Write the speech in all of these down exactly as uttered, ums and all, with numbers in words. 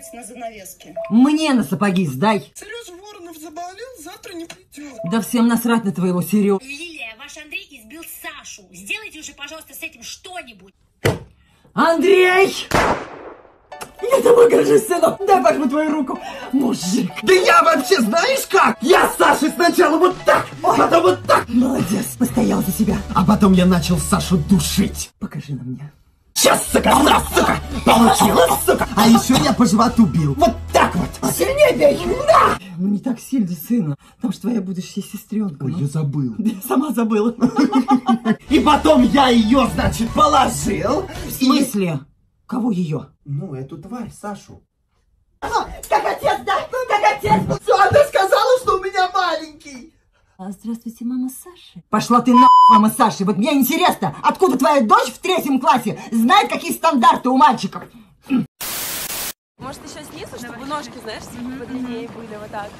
на занавеске. Мне на сапоги сдай. Сережа Воронов заболел, завтра не придет. Да всем насрать на твоего Сережу. Лилия, ваш Андрей избил Сашу. Сделайте уже, пожалуйста, с этим что-нибудь. Андрей! Я тобой горжусь, сынок. Дай возьму твою руку. Мужик. Да я вообще знаешь как? Я с Сашей сначала вот так, а потом вот так. Молодец, постоял за себя. А потом я начал Сашу душить. Покажи на меня. Сейчас, сука, на, сука, получилось, сука. А еще я по животу бил. Вот так вот. Сильнее бей. Да. Ну не так сильно, сына. Там же твоя будущая сестренка. Ой, ну. я забыл. Я сама забыла. И потом я ее, значит, положил. В смысле? Кого ее? Ну, эту тварь, Сашу. А, как отец, да? Как отец? Все, она сказала, что у меня маленький. А, здравствуйте, мама Саши. Пошла ты на, мама Саши. Вот мне интересно, откуда твоя дочь в третьем классе знает, какие стандарты у мальчиков? Может, еще снизу, чтобы ножки, знаешь, подлиннее были, вот так.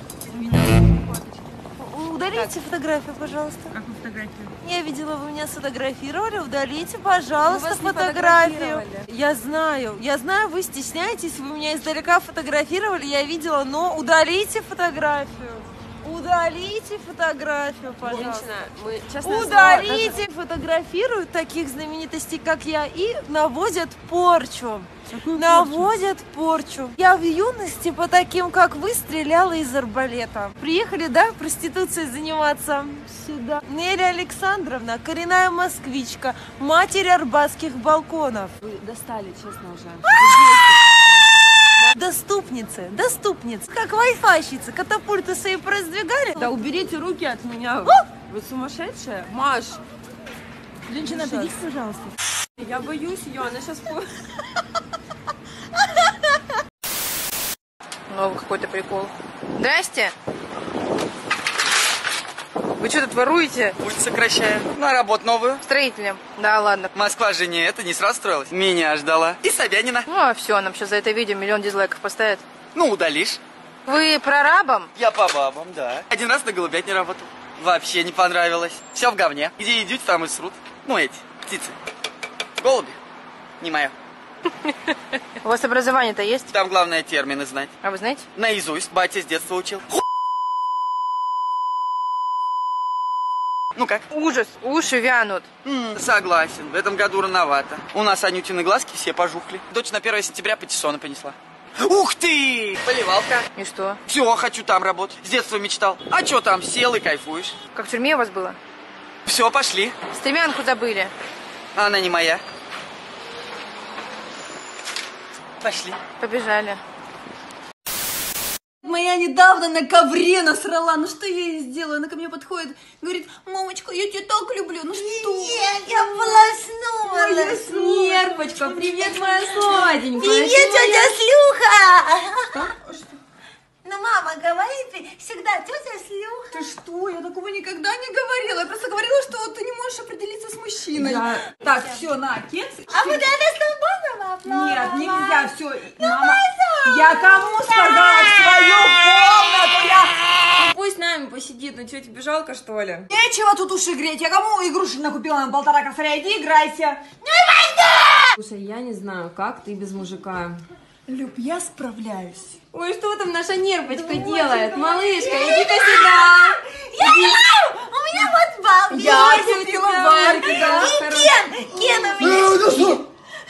Удалите фотографию, пожалуйста. Какую фотографию? Я видела, вы меня сфотографировали. Удалите, пожалуйста, фотографию. Я знаю, я знаю, вы стесняетесь, вы меня издалека фотографировали, я видела, но удалите фотографию. Удалите фотографию, пожалуйста. Мы, удалите, фотографируют таких знаменитостей, как я, и наводят порчу. Какую наводят порчу? порчу. Я в юности по таким, как вы, стреляла из арбалета. Приехали, да, проституцией заниматься сюда. Нелли Александровна, коренная москвичка, матерь арбатских балконов. Вы достали, честно уже. Доступницы, доступницы, как вайфайщицы, катапульты свои продвигали. Да уберите руки от меня. Вы сумасшедшая? Маш. Женщина, отойдите, пожалуйста. Я боюсь ее, она сейчас... Новый какой-то прикол. Здрасте. Вы что тут воруете? Пульт сокращаю. На работу новую. Строителем. Да, ладно. Москва же не это, не сразу строилась. Меня ждала. И Собянина. Ну, а все, нам сейчас за это видео миллион дизлайков поставят. Ну, удалишь. Вы прорабом? Я по бабам, да. Один раз на голубятне работал. Вообще не понравилось. Все в говне. Где идут, там и срут. Ну, эти, птицы. Голуби. Не мое. У вас образование-то есть? Там главное термины знать. А вы знаете? Наизусть. Батя с детства учил. Ну как? Ужас, уши вянут. М-м, согласен, в этом году рановато. У нас Анютины глазки все пожухли. Дочь на первое сентября патиссоны понесла. Ух ты! Поливалка. И что? Все, хочу там работать. С детства мечтал. А что там, сел и кайфуешь. Как в тюрьме у вас было? Все, пошли. Стремянку забыли. Она не моя. Пошли. Побежали. Моя недавно на ковре насрала. Ну что я ей сделаю? Она ко мне подходит, говорит: мамочка, я тебя так люблю. Ну что? Нет, я полоснулась. Нервочка, привет, моя сладенькая. Привет, тетя Слюха. Ну, мама говорит всегда: тетя Слюха. Ты что? Я такого никогда не говорила. Я просто говорила, что ты не можешь определиться с мужчиной. Я... Так, все, на, кекс. А вот это с тобой, мама? Нет, нельзя, все. Мама, я кому сказала? В свою комнату я... Ну, пусть с нами посидит, ну что, тебе жалко, что ли? Нечего тут уши греть. Я кому игрушек накупила на полтора косаря? Иди играйся. Слушай, я не знаю, как ты без мужика. Люб, я справляюсь. Ой, что там наша нервочка делает? Малышка, иди-ка сюда. Я знаю! У меня вот бал. Я купила Варьку. И Кен! Кен у меня.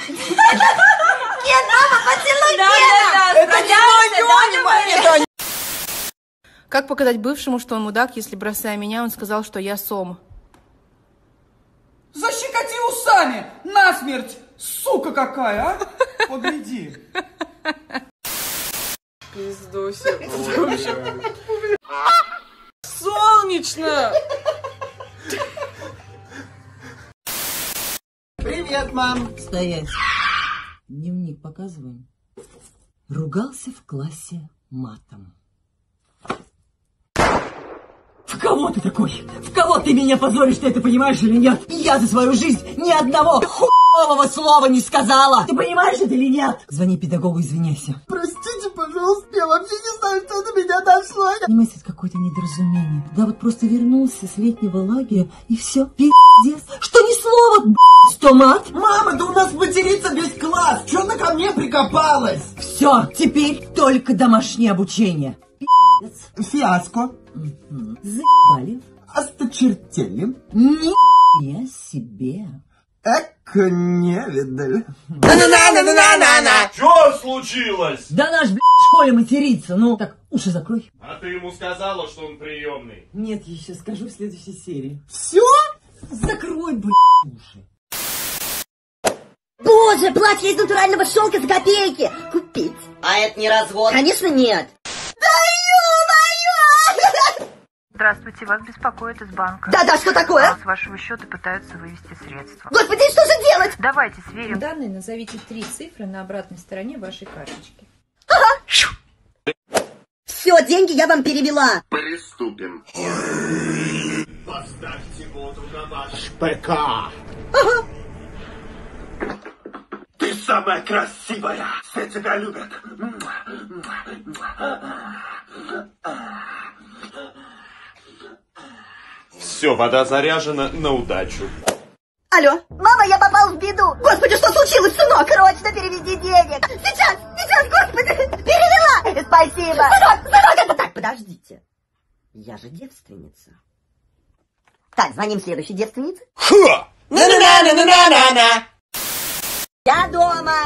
Кен, мама, поцелуй Кена! Это не мое, не мое. Как показать бывшему, что он мудак, если, бросая меня, он сказал, что я сом? Защекоти усами! Насмерть! Сука какая, а? Погляди. Пиздуся. Солнечно! Привет, мам. Стоять. Дневник показываем. Ругался в классе матом. В кого ты такой? В кого ты меня позоришь, ты это понимаешь или нет? Я за свою жизнь ни одного хуевого слова не сказала. Ты понимаешь это или нет? Звони педагогу, извиняйся. Простите, пожалуйста, я вообще не знаю, что до меня дошло. Понимаете, это какое-то недоразумение. Да вот просто вернулся с летнего лагеря и все, пиздец. Что не слово, б***ь, томат. Мама, да у нас матерится весь класс. Чё она ко мне прикопалась? Все, теперь только домашнее обучение. Фиаско. Заебали. Осточертели. Ни себе. Эка невидаль. На-на-на-на-на-на-на! Чё случилось? Да наш, блядь, в школе матерится. Ну, так, уши закрой. А ты ему сказала, что он приемный? Нет, еще скажу в следующей серии. Все? Закрой, блядь, уши. Боже, платье из натурального шелка за копейки. Купить. А это не развод? Конечно, нет. Здравствуйте, вас беспокоит из банка. Да-да, что такое? С вашего счета пытаются вывести средства. Господи, что же делать? Давайте сверим. Данные, назовите три цифры на обратной стороне вашей карточки. Ага. Все, деньги я вам перевела. Приступим. Поставьте воду на ваш ПК. Ага. Ты самая красивая. Все тебя любят. Все, вода заряжена на удачу. Алло, мама, я попал в беду. Господи, что случилось, сынок? Срочно переведи денег. Сейчас, сейчас, господи, перевела. Спасибо. Сынок, сынок, это так. Подождите, я же девственница. Так, звоним следующей девственнице. Ха! На-на-на-на-на-на-на. Я дома.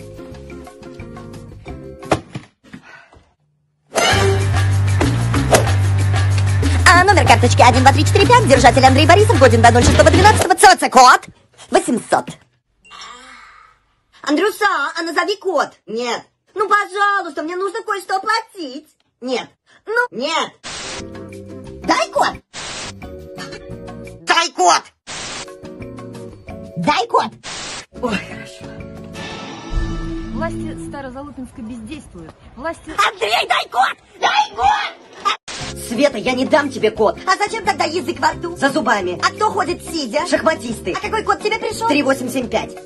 А номер карточки один, два, три, четыре, пять. Держатель Андрей Борисов. Годен до ноль шестого двенадцатого. ЦОЦ код восемьсот. Андрюша, а назови код. Нет. Ну, пожалуйста, мне нужно кое-что оплатить. Нет. Ну, нет. Дай код. Дай код. Дай код. Ой, хорошо. Власти Старозалупинска бездействуют. Власти... Андрей, дай код! Дай код! Света, я не дам тебе код. А зачем тогда язык во рту? За зубами. А кто ходит сидя? Шахматисты. А какой код тебе пришел? три восемь семь пять.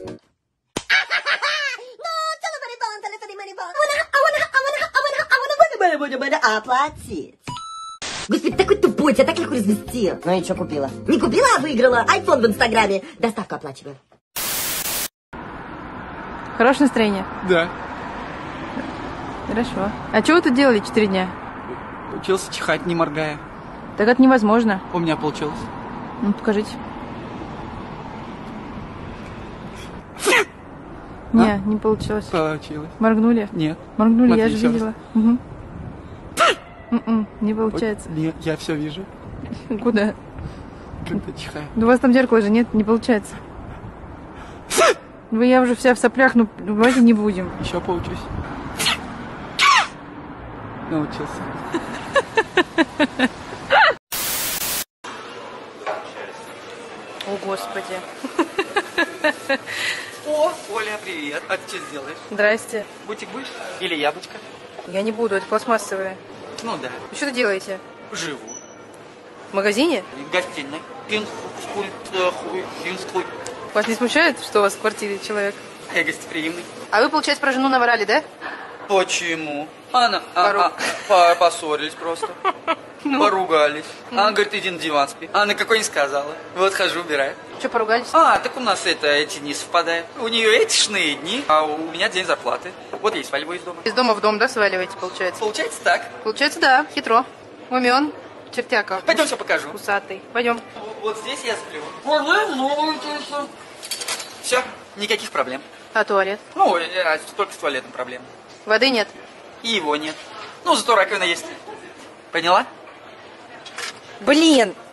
Оплатить. Господи, такой тупой, тебя так легко развести. Ну и что купила? Не купила, а выиграла. Айфон в Инстаграме. Доставку оплачиваю. Хорошее настроение? Да. Хорошо. А что вы тут делали четыре дня? Учился чихать, не моргая. Так это невозможно. У меня получилось. Ну, покажите. Не, А? не получилось. Получилось. Моргнули? Нет. Моргнули, Смотри, я же еще раз. видела. Угу. М-м, не получается. Нет, я все вижу. Куда? Когда чихаю. Да у вас там зеркало же нет, не получается. Вы, я уже вся в соплях, ну давайте не будем. Еще поучусь. Научился. О, Господи. О, Оля, привет. А ты что сделаешь? Здрасте. Бутик будешь? Или яблочко? Я не буду, это пластмассовые. Ну да. Вы что делаете? Живу. В магазине? В гостиной. Вас не смущает, что у вас в квартире человек? Я гостеприимный. А вы, получается, про жену наврали, да? Почему? Она, а, а, поссорились просто. Ну. Поругались. Она говорит, иди на диван спи. Она какой не сказала. Вот хожу, убираю. Что, поругались? А, так у нас это, эти не совпадают. У нее эти шные дни, а у меня день зарплаты. Вот я и сваливаю из дома. Из дома в дом, да, сваливаете, получается? Получается так. Получается, да, хитро. Умен, чертяка. Пойдем все покажу. Усатый. Пойдем. Вот здесь я сплю. Все, никаких проблем. А туалет? Ну, а только с туалетом проблем. Воды нет? И его нет. Ну, зато раковина есть. Поняла? Блин,